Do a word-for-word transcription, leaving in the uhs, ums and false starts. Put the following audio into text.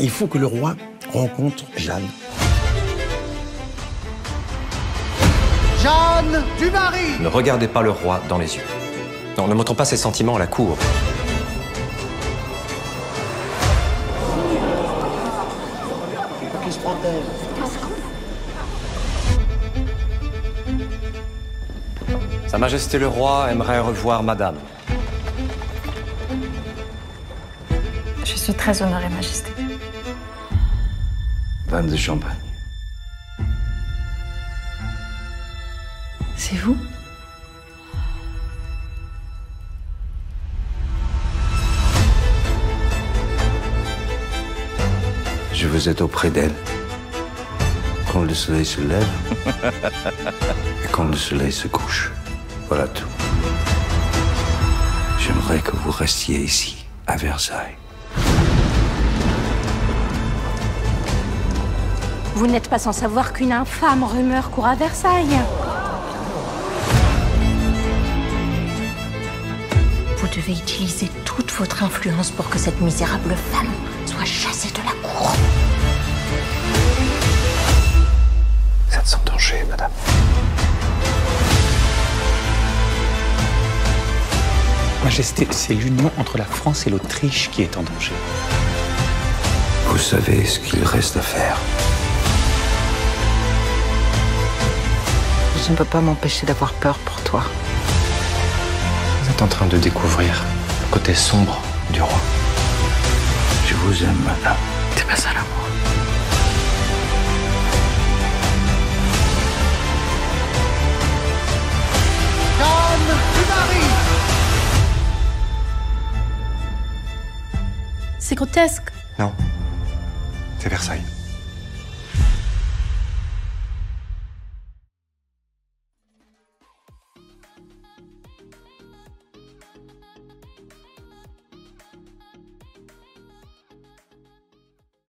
Il faut que le roi rencontre Jeanne. Jeanne du Barry! Ne regardez pas le roi dans les yeux. Non, ne montrons pas ses sentiments à la cour. Qui se protège. Sa Majesté le roi aimerait revoir madame. Je suis très honorée, Majesté. Vanne de champagne. C'est vous? Je veux être auprès d'elle. Quand le soleil se lève et quand le soleil se couche. Voilà tout. J'aimerais que vous restiez ici, à Versailles. Vous n'êtes pas sans savoir qu'une infâme rumeur court à Versailles. Vous devez utiliser toute votre influence pour que cette misérable femme soit chassée de la cour. Vous êtes sans danger, madame. Majesté, c'est l'union entre la France et l'Autriche qui est en danger. Vous savez ce qu'il reste à faire. Je ne peux pas m'empêcher d'avoir peur pour toi. Vous êtes en train de découvrir le côté sombre du roi. Je vous aime, madame. C'est pas ça l'amour. Jeanne du Barry! C'est grotesque. Non, c'est Versailles.